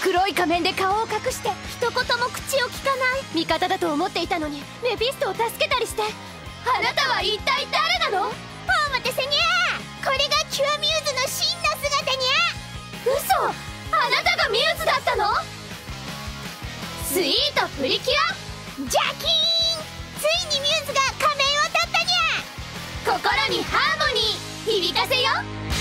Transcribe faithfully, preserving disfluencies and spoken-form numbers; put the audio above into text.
黒い仮面で顔を隠して一言も口を聞かない味方だと思っていたのにメフィストを助けたりして。あなたは一体誰なの？ お待たせにゃ。これがキュアミューズの真の姿にゃ。 嘘！あなたがミューズだったの？スイートプリキュアジャキーン。ついにミューズが仮面を取ったにゃ。 心にハーモニー響かせよ。